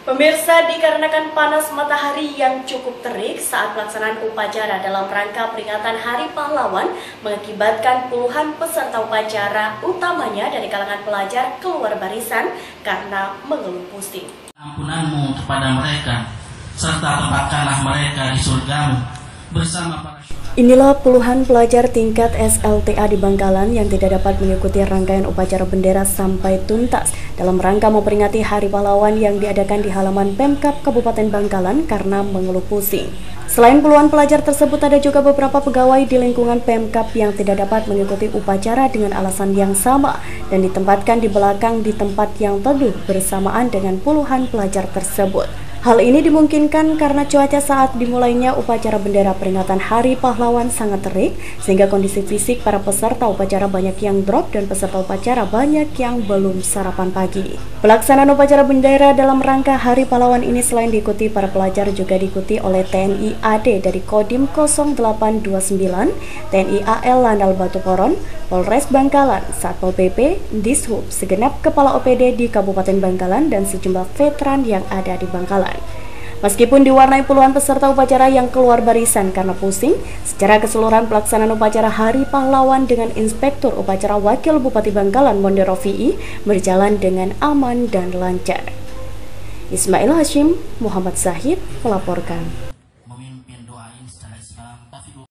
Pemirsa, dikarenakan panas matahari yang cukup terik saat pelaksanaan upacara dalam rangka peringatan Hari Pahlawan mengakibatkan puluhan peserta upacara, utamanya dari kalangan pelajar, keluar barisan karena mengeluh pusing. Ampunanmu kepada mereka, serta tempatkanlah mereka di surgamu bersama para syuhada. Inilah puluhan pelajar tingkat SLTA di Bangkalan yang tidak dapat mengikuti rangkaian upacara bendera sampai tuntas dalam rangka memperingati Hari Pahlawan yang diadakan di halaman Pemkab Kabupaten Bangkalan karena mengeluh pusing. Selain puluhan pelajar tersebut, ada juga beberapa pegawai di lingkungan Pemkab yang tidak dapat mengikuti upacara dengan alasan yang sama dan ditempatkan di belakang di tempat yang teduh bersamaan dengan puluhan pelajar tersebut. Hal ini dimungkinkan karena cuaca saat dimulainya upacara bendera peringatan Hari Pahlawan sangat terik, sehingga kondisi fisik para peserta upacara banyak yang drop dan peserta upacara banyak yang belum sarapan pagi. Pelaksanaan upacara bendera dalam rangka Hari Pahlawan ini selain diikuti para pelajar juga diikuti oleh TNI AD dari Kodim 0829, TNI AL Landal Batu Poron, Polres Bangkalan, Satpol PP, Dishub, segenap kepala OPD di Kabupaten Bangkalan dan sejumlah veteran yang ada di Bangkalan. Meskipun diwarnai puluhan peserta upacara yang keluar barisan karena pusing, secara keseluruhan pelaksanaan upacara Hari Pahlawan dengan Inspektur Upacara Wakil Bupati Bangkalan Monde Rofi'i berjalan dengan aman dan lancar. Ismail Hashim, Muhammad Zahid melaporkan.